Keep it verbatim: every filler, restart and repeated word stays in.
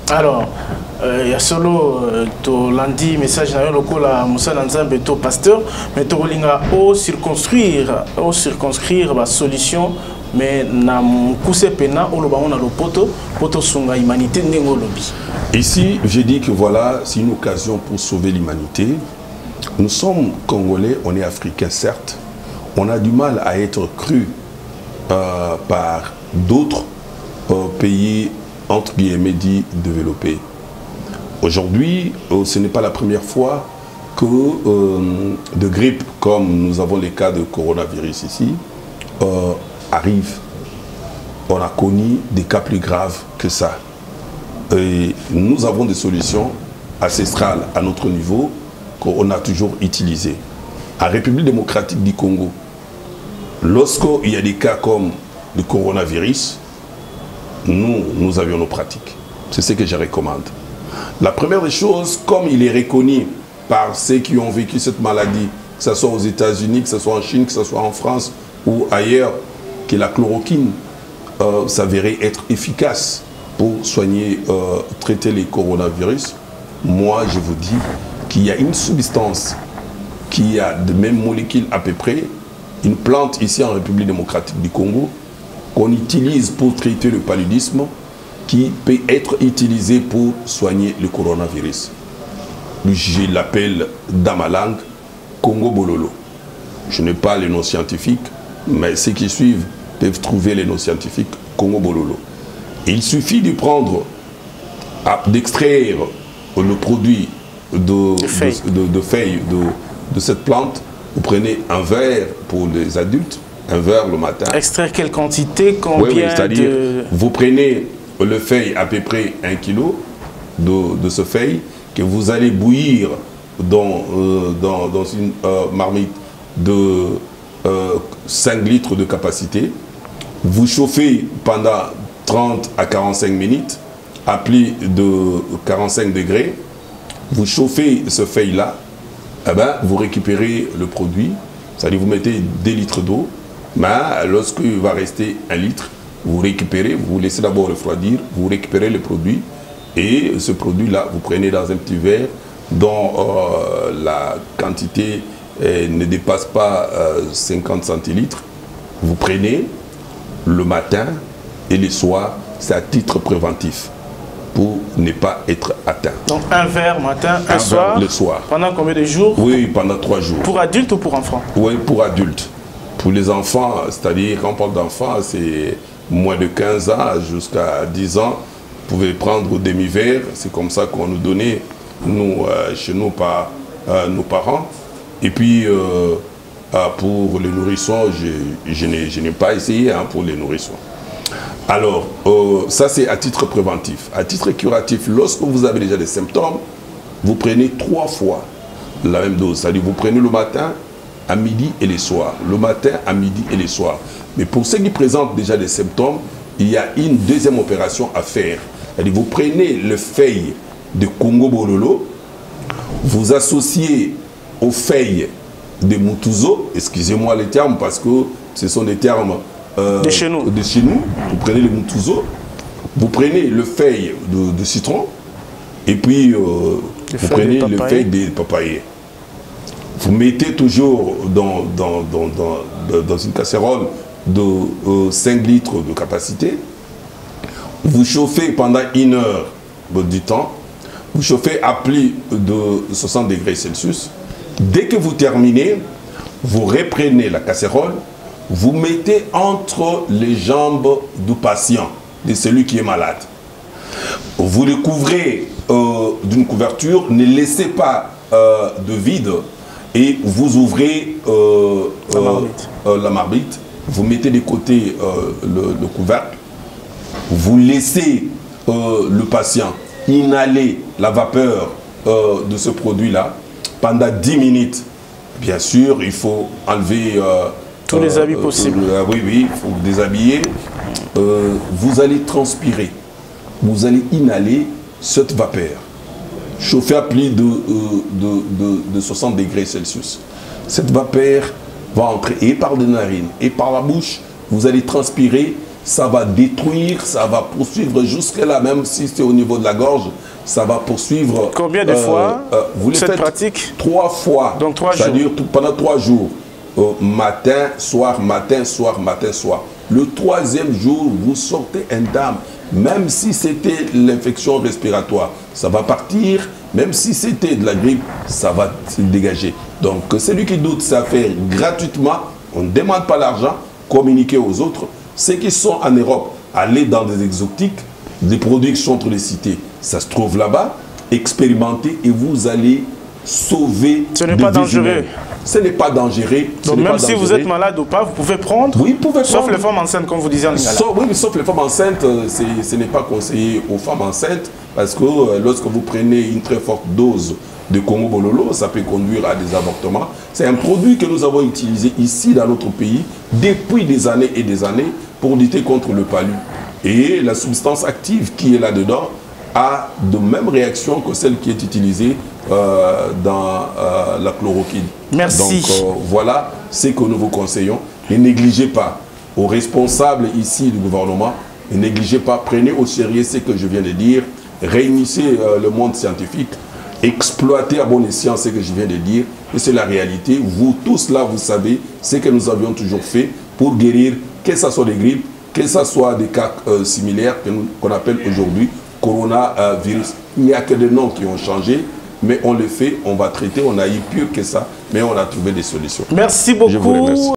Alors, il y a solo to lundi message na loko la Moussa Nzambe to pasteur, mais to linga au circonscrire, au circonscrire la solution, mais na mukuse pena au loba on a le poto, poto sunga humanité nengo lobby. Ici, je dis que voilà, c'est une occasion pour sauver l'humanité. Nous sommes Congolais, on est Africains certes, on a du mal à être cru euh, par d'autres euh, pays entre guillemets dits développés. Aujourd'hui, euh, ce n'est pas la première fois que euh, de grippe, comme nous avons les cas de coronavirus ici, euh, arrive. On a connu des cas plus graves que ça. Et nous avons des solutions ancestrales à notre niveau qu'on a toujours utilisées. En République démocratique du Congo, lorsqu'il y a des cas comme le coronavirus, nous, nous avions nos pratiques. C'est ce que je recommande. La première des choses, comme il est reconnu par ceux qui ont vécu cette maladie, que ce soit aux États-Unis, que ce soit en Chine, que ce soit en France ou ailleurs, que la chloroquine euh, s'avérait être efficace pour soigner, euh, traiter les coronavirus, moi je vous dis qu'il y a une substance qui a de mêmes molécules à peu près, une plante ici en République démocratique du Congo, qu'on utilise pour traiter le paludisme, qui peut être utilisé pour soigner le coronavirus. Je l'appelle dans ma langue Congo Bololo. Je n'ai pas les noms scientifiques, mais ceux qui suivent peuvent trouver les noms scientifiques Congo Bololo. Il suffit de prendre, d'extraire le produit de, de feuilles de, de, de, feuilles de, de cette plante. Vous prenez un verre pour les adultes, un verre le matin. Extraire quelle quantité, combien oui, oui, c'est-à-dire, de... vous prenez le feuille à peu près un kilo de, de ce feuille que vous allez bouillir dans, euh, dans, dans une euh, marmite de euh, cinq litres de capacité. Vous chauffez pendant trente à quarante-cinq minutes à plus de quarante-cinq degrés. Vous chauffez ce feuille-là, eh ben, vous récupérez le produit, c'est-à-dire vous mettez deux litres d'eau, mais lorsqu'il va rester un litre, vous récupérez, vous laissez d'abord refroidir, vous récupérez le produit et ce produit-là, vous prenez dans un petit verre dont euh, la quantité euh, ne dépasse pas euh, cinquante centilitres. Vous prenez le matin et le soir, c'est à titre préventif pour ne pas être atteint. Donc un verre matin, un, un soir, verre le soir. Pendant combien de jours? Oui, pendant trois jours. Pour adultes ou pour enfants? Oui, pour adultes. Pour les enfants, c'est-à-dire quand on parle d'enfants, c'est moins de quinze ans jusqu'à dix ans. Vous pouvez prendre au demi-verre, c'est comme ça qu'on nous donnait, nous, euh, chez nous, par euh, nos parents. Et puis, euh, euh, pour les nourrissons, je, je n'ai pas essayé hein, pour les nourrissons. Alors, euh, ça c'est à titre préventif. À titre curatif, lorsque vous avez déjà des symptômes, vous prenez trois fois la même dose. C'est-à-dire vous prenez le matin, à midi et le soir. Le matin, à midi et le soir. Mais pour ceux qui présentent déjà des symptômes, il y a une deuxième opération à faire. C'est-à-dire vous prenez le feuille de Congo Bololo, vous associez aux feuilles de Mutuzo, excusez-moi les termes parce que ce sont des termes euh, de chez nous. De chez nous. Vous prenez le Mutuzo, vous prenez le feuille de, de citron et puis euh, vous prenez le feuille de papaye. Vous mettez toujours dans, dans, dans, dans, dans une casserole de euh, cinq litres de capacité. Vous chauffez pendant une heure du temps. Vous chauffez à plus de soixante degrés Celsius. Dès que vous terminez, vous reprenez la casserole, vous mettez entre les jambes du patient, de celui qui est malade. Vous le couvrez euh, d'une couverture, ne laissez pas euh, de vide et vous ouvrez euh, la, marmite. Euh, la marmite. Vous mettez de côté euh, le, le couvercle, vous laissez euh, le patient inhaler la vapeur euh, de ce produit-là pendant dix minutes. Bien sûr, il faut enlever euh, tous euh, les habits euh, possibles. Euh, oui, oui, il faut vous déshabiller. Euh, vous allez transpirer, vous allez inhaler cette vapeur. Chauffer à plus de, euh, de, de, de soixante degrés Celsius. Cette vapeur va entrer et par les narines et par la bouche. Vous allez transpirer. ça va détruire, ça va poursuivre jusque-là, même si c'est au niveau de la gorge, ça va poursuivre. Combien de euh, fois euh, vous cette les faites pratique? Trois fois. Donc trois jours. C'est-à-dire pendant trois jours. Euh, matin, soir, matin, soir, matin, soir. Le troisième jour, vous sortez indemne. Même si c'était l'infection respiratoire, ça va partir. Même si c'était de la grippe, ça va se dégager. Donc, celui qui doute, ça fait gratuitement. On ne demande pas l'argent. Communiquer aux autres. Ceux qui sont en Europe, allez dans des exotiques, des produits qui sont entre les cités. Ça se trouve là-bas. Expérimentez et vous allez sauver. Ce n'est pas dangereux. Ce n'est pas dangereux. Donc même si vous êtes malade ou pas, vous pouvez prendre. Oui, vous pouvez sauf prendre. les femmes enceintes, comme vous disiez en Lingala. Sauf, oui, mais sauf les femmes enceintes, ce n'est pas conseillé aux femmes enceintes parce que euh, lorsque vous prenez une très forte dose de Congo Bololo, ça peut conduire à des avortements. C'est un produit que nous avons utilisé ici dans notre pays depuis des années et des années pour lutter contre le palu. Et la substance active qui est là-dedans a de mêmes réactions que celle qui est utilisée euh, dans euh, la chloroquine. Merci. Donc euh, voilà ce que nous vous conseillons. Ne négligez pas aux responsables ici du gouvernement, ne négligez pas, prenez au sérieux ce que je viens de dire, réunissez euh, le monde scientifique, exploitez à bon escient ce que je viens de dire, et c'est la réalité. Vous tous là, vous savez ce que nous avions toujours fait pour guérir, que ce soit des grippes, que ce soit des cas euh, similaires qu'on appelle aujourd'hui coronavirus. Il n'y a que des noms qui ont changé, mais on le fait, on va traiter, on a eu pire que ça, mais on a trouvé des solutions. Merci beaucoup. Je vous remercie.